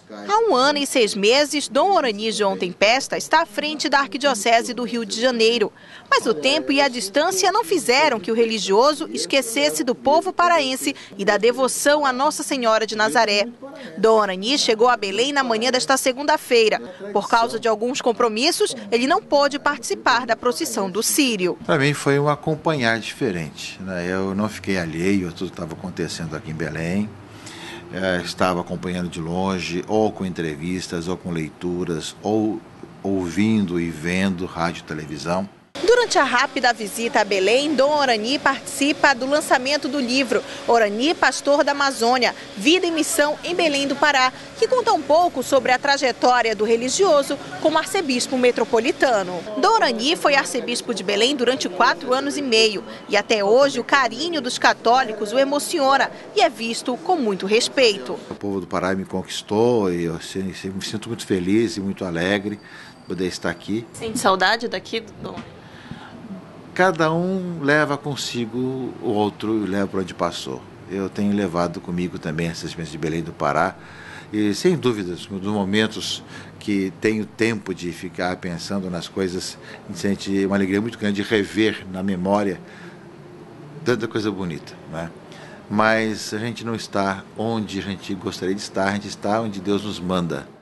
Há 1 ano e 6 meses, Dom Orani João Tempesta está à frente da Arquidiocese do Rio de Janeiro. Mas o tempo e a distância não fizeram que o religioso esquecesse do povo paraense e da devoção à Nossa Senhora de Nazaré. Dom Orani chegou a Belém na manhã desta segunda-feira. Por causa de alguns compromissos, ele não pôde participar da procissão do Círio. Para mim foi um acompanhar diferente, né? Eu não fiquei alheio a tudo que estava acontecendo aqui em Belém. Estava acompanhando de longe, ou com entrevistas, ou com leituras, ou ouvindo e vendo rádio e televisão. Durante a rápida visita a Belém, Dom Orani participa do lançamento do livro Orani, Pastor da Amazônia, Vida e Missão em Belém do Pará, que conta um pouco sobre a trajetória do religioso como arcebispo metropolitano. Dom Orani foi arcebispo de Belém durante 4 anos e meio e até hoje o carinho dos católicos o emociona e é visto com muito respeito. O povo do Pará me conquistou e eu me sinto muito feliz e muito alegre de poder estar aqui. Sente saudade daqui, Dom? Cada um leva consigo o outro e leva para onde passou. Eu tenho levado comigo também essa experiência de Belém do Pará e, sem dúvidas, nos momentos que tenho tempo de ficar pensando nas coisas, a gente sente uma alegria muito grande de rever na memória tanta coisa bonita, né? Mas a gente não está onde a gente gostaria de estar, a gente está onde Deus nos manda.